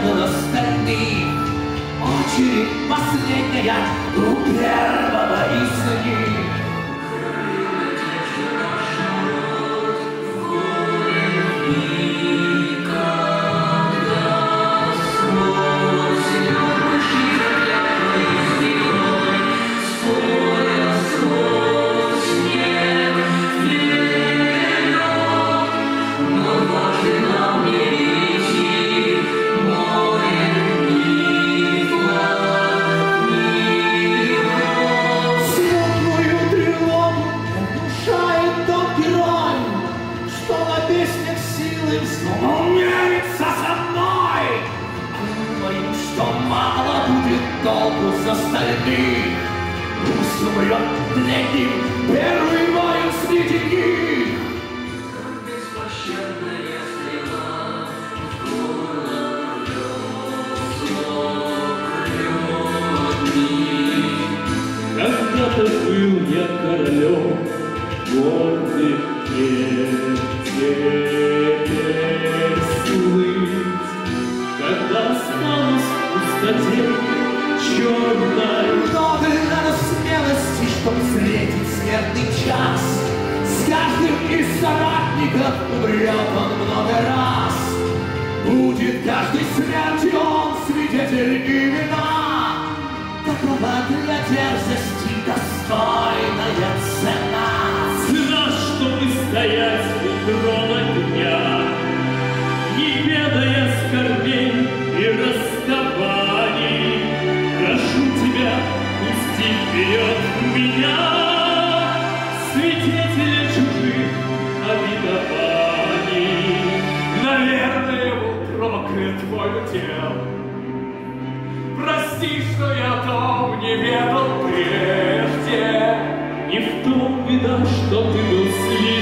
был остальных. Очередь последняя у первого из них. С остальных пусть умрет третьим первый воин среди них. Беспощадная стрела в горло когда-то был я королем, гордый теперь слыть, когда останусь в пустоте черной. Много надо смелости, чтоб встретить смертный час. С каждым из соратников умрет он много раз. Будет каждой смерти он свидетель и вина. Такова для дерзости достойная цена. Цена, чтобы стоять у трона дня, не ведая скорбей и расставаний. Прошу тебя, пусти вперед меня, свидетеля чужих обетований. Наверное, был проклят твой удел. Прости, что я о том не ведал прежде. Не в том беда, что ты был слишком